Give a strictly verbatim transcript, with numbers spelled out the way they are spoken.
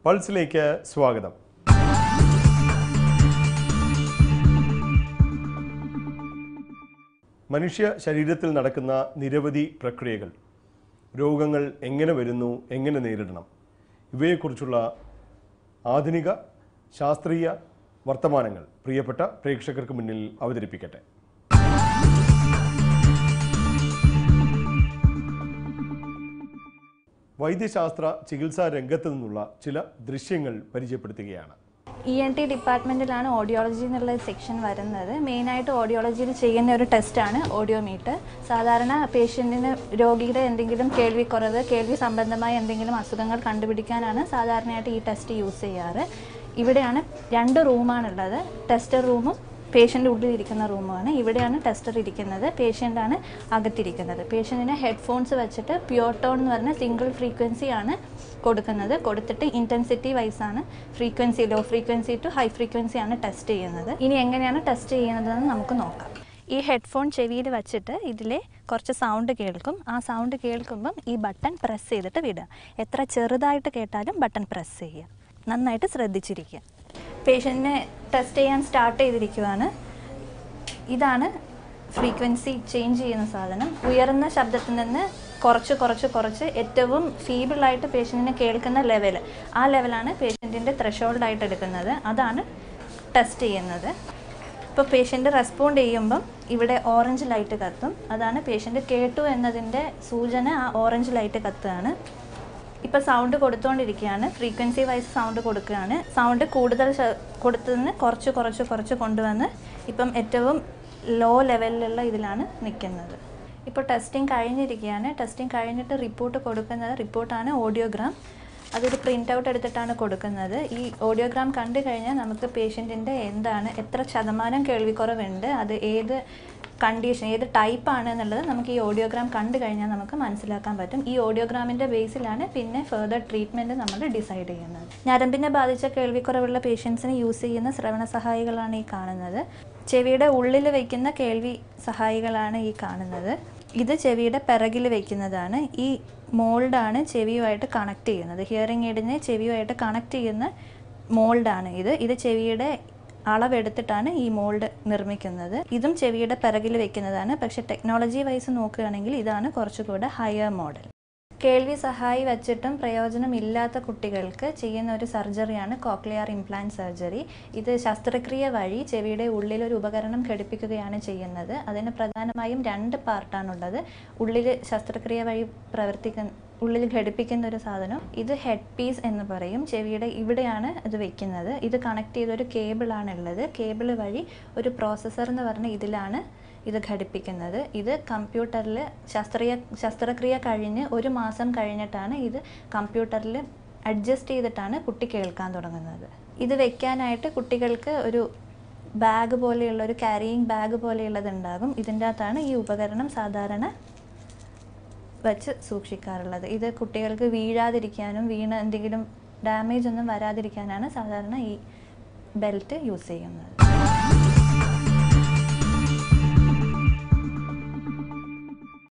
പൾസിലേക്ക് സ്വാഗതം. മനുഷ്യ ശരീരത്തിൽ നടക്കുന്ന നിരവധി പ്രക്രിയകൾ, രോഗങ്ങൾ എങ്ങനെ വരുന്നു, എങ്ങനെ നേരിടണം, ഇവയെക്കുറിച്ചുള്ള ആധുനിക ശാസ്ത്രീയ വർത്തമാനങ്ങൾ പ്രിയപ്പെട്ട പ്രേക്ഷകർക്ക് മുന്നിൽ അവതരിപ്പിക്കട്ടെ. വൈദ്യശാസ്ത്ര ചികിത്സാ രംഗത്ത് നിന്നുള്ള ചില ദൃശ്യങ്ങൾ പരിചയപ്പെടുത്തുകയാണ്. ഇ എൻ ടി ഡിപ്പാർട്ട്മെൻറ്റിലാണ് ഓഡിയോളജി എന്നുള്ള സെക്ഷൻ വരുന്നത്. മെയിനായിട്ട് ഓഡിയോളജിയിൽ ചെയ്യുന്ന ഒരു ടെസ്റ്റാണ് ഓഡിയോമീറ്റർ. സാധാരണ പേഷ്യൻറ്റിന് രോഗിയുടെ എന്തെങ്കിലും കേൾവിക്കുറവ്, കേൾവി സംബന്ധമായ എന്തെങ്കിലും അസുഖങ്ങൾ കണ്ടുപിടിക്കാനാണ് സാധാരണയായിട്ട് ഈ ടെസ്റ്റ് യൂസ് ചെയ്യാറ്. ഇവിടെയാണ് രണ്ട് റൂമാണുള്ളത്. ടെസ്റ്റർ റൂമും പേഷ്യൻ്റെ ഉള്ളിലിരിക്കുന്ന റൂമാണ്. ഇവിടെയാണ് ടെസ്റ്റർ ഇരിക്കുന്നത്, പേഷ്യൻ്റാണ് അകത്തിരിക്കുന്നത്. പേഷ്യൻറ്റിന് ഹെഡ്ഫോൺസ് വെച്ചിട്ട് പ്യുവർ ടോൺ എന്ന് പറഞ്ഞ സിംഗിൾ ഫ്രീക്വൻസിയാണ് കൊടുക്കുന്നത്. കൊടുത്തിട്ട് ഇൻറ്റൻസിറ്റി വൈസാണ് frequency, low frequency to high ഫ്രീക്വൻസിയാണ് ടെസ്റ്റ് ചെയ്യുന്നത്. ഇനി എങ്ങനെയാണ് ടെസ്റ്റ് ചെയ്യുന്നതെന്ന് നമുക്ക് നോക്കാം. ഈ ഹെഡ്ഫോൺ ചെവിയിൽ വെച്ചിട്ട് ഇതിലെ കുറച്ച് സൗണ്ട് കേൾക്കും. ആ സൗണ്ട് കേൾക്കുമ്പം ഈ ബട്ടൺ പ്രസ് ചെയ്തിട്ട് വിടുക. എത്ര ചെറുതായിട്ട് കേട്ടാലും ബട്ടൺ പ്രസ് ചെയ്യുക. നന്നായിട്ട് ശ്രദ്ധിച്ചിരിക്കുക. പേഷ്യൻറ്റിനെ ടെസ്റ്റ് ചെയ്യാൻ സ്റ്റാർട്ട് ചെയ്തിരിക്കുകയാണ്. ഇതാണ് ഫ്രീക്വൻസി ചേഞ്ച് ചെയ്യുന്ന സാധനം. ഉയർന്ന ശബ്ദത്തിൽ നിന്ന് കുറച്ച് കുറച്ച് കുറച്ച് ഏറ്റവും ഫീബിളായിട്ട് പേഷ്യൻറ്റിനെ കേൾക്കുന്ന ലെവൽ, ആ ലെവലാണ് പേഷ്യൻറ്റിൻ്റെ ത്രെഷോൾഡായിട്ട് എടുക്കുന്നത്. അതാണ് ടെസ്റ്റ് ചെയ്യുന്നത്. ഇപ്പോൾ പേഷ്യൻ്റ് റെസ്പോണ്ട് ചെയ്യുമ്പം ഇവിടെ ഓറഞ്ച് ലൈറ്റ് കത്തും. അതാണ് പേഷ്യൻ്റ് കേട്ടു എന്നതിൻ്റെ സൂചന. ആ ഓറഞ്ച് ലൈറ്റ് കത്തുകയാണ്. ഇപ്പോൾ സൗണ്ട് കൊടുത്തുകൊണ്ടിരിക്കുകയാണ്. ഫ്രീക്വൻസി വൈസ് സൗണ്ട് കൊടുക്കുകയാണ്. സൗണ്ട് കൂടുതൽ കൊടുത്തതിന് കുറച്ച് കുറച്ച് കുറച്ച് കൊണ്ടുവന്ന് ഇപ്പം ഏറ്റവും ലോ ലെവലിലുള്ള ഇതിലാണ് നിൽക്കുന്നത്. ഇപ്പോൾ ടെസ്റ്റിംഗ് കഴിഞ്ഞിരിക്കുകയാണ്. ടെസ്റ്റിംഗ് കഴിഞ്ഞിട്ട് റിപ്പോർട്ട് കൊടുക്കുന്നത്, റിപ്പോർട്ടാണ് ഓഡിയോഗ്രാം. അതൊരു പ്രിൻ്റ് ഔട്ട് എടുത്തിട്ടാണ് കൊടുക്കുന്നത്. ഈ ഓഡിയോഗ്രാം കണ്ടു കഴിഞ്ഞാൽ നമുക്ക് പേഷ്യൻറ്റിൻ്റെ എന്താണ്, എത്ര ശതമാനം കേൾവിക്കുറവുണ്ട്, അത് ഏത് കണ്ടീഷൻ, ഏത് ടൈപ്പാണ് എന്നുള്ളത് നമുക്ക് ഈ ഓഡിയോഗ്രാം കണ്ടു കഴിഞ്ഞാൽ നമുക്ക് മനസ്സിലാക്കാൻ പറ്റും. ഈ ഓഡിയോഗ്രാമിൻ്റെ ബേസിലാണ് പിന്നെ ഫെർദർ ട്രീറ്റ്മെൻറ്റ് നമ്മൾ ഡിസൈഡ് ചെയ്യുന്നത്. ഞരമ്പിനെ ബാധിച്ച കേൾവിക്കുറവുള്ള പേഷ്യൻസിന് യൂസ് ചെയ്യുന്ന ശ്രവണ സഹായികളാണ് ഈ കാണുന്നത്. ചെവിയുടെ ഉള്ളിൽ വയ്ക്കുന്ന കേൾവി സഹായികളാണ് ഈ കാണുന്നത്. ഇത് ചെവിയുടെ പിറകിൽ വയ്ക്കുന്നതാണ്. ഈ മോൾഡാണ് ചെവിയുമായിട്ട് കണക്ട് ചെയ്യുന്നത്. ഹിയറിംഗ് എയ്ഡിനെ ചെവിയുമായിട്ട് കണക്ട് ചെയ്യുന്ന മോൾഡാണ് ഇത്. ഇത് ചെവിയുടെ അളവെടുത്തിട്ടാണ് ഈ മോൾഡ് നിർമ്മിക്കുന്നത്. ഇതും ചെവിയുടെ പിറകിൽ വെക്കുന്നതാണ്. പക്ഷേ ടെക്നോളജി വൈസ് നോക്കുകയാണെങ്കിൽ ഇതാണ് കുറച്ചുകൂടെ ഹയർ മോഡൽ. കേൾവി സഹായി വച്ചിട്ടും പ്രയോജനമില്ലാത്ത കുട്ടികൾക്ക് ചെയ്യുന്ന ഒരു സർജറിയാണ് കോക്ലിയർ ഇംപ്ലാന്റ് സർജറി. ഇത് ശസ്ത്രക്രിയ വഴി ചെവിയുടെ ഉള്ളിൽ ഒരു ഉപകരണം ഘടിപ്പിക്കുകയാണ് ചെയ്യുന്നത്. അതിന് പ്രധാനമായും രണ്ട് പാർട്ടാണുള്ളത്. ഉള്ളിൽ ശസ്ത്രക്രിയ വഴി പ്രവർത്തിക്കുന്ന ഉള്ളിൽ ഘടിപ്പിക്കുന്ന ഒരു സാധനം, ഇത് ഹെഡ് പീസ് എന്ന് പറയും. ചെവിയുടെ ഇവിടെയാണ് ഇത് വെക്കുന്നത്. ഇത് കണക്ട് ചെയ്തൊരു കേബിളാണ് ഉള്ളത്. കേബിൾ വഴി ഒരു പ്രോസസ്സർ എന്ന് പറഞ്ഞ ഇതിലാണ് ഇത് ഘടിപ്പിക്കുന്നത്. ഇത് കമ്പ്യൂട്ടറിൽ ശസ്ത്രക്രിയ ശസ്ത്രക്രിയ കഴിഞ്ഞ് ഒരു മാസം കഴിഞ്ഞിട്ടാണ് ഇത് കമ്പ്യൂട്ടറിൽ അഡ്ജസ്റ്റ് ചെയ്തിട്ടാണ് കുട്ടി കേൾക്കാൻ തുടങ്ങുന്നത്. ഇത് വെക്കാനായിട്ട് കുട്ടികൾക്ക് ഒരു ബാഗ് പോലെയുള്ള ഒരു ക്യാരിയിങ് ബാഗ് പോലെയുള്ളത് ഉണ്ടാകും. ഇതിൻ്റെ അകത്താണ് ഈ ഉപകരണം സാധാരണ വച്ച് സൂക്ഷിക്കാറുള്ളത്. ഇത് കുട്ടികൾക്ക് വീഴാതിരിക്കാനും വീണ് എന്തെങ്കിലും ഡാമേജ് ഒന്നും വരാതിരിക്കാനാണ് സാധാരണ ഈ ബെൽറ്റ് യൂസ് ചെയ്യുന്നത്.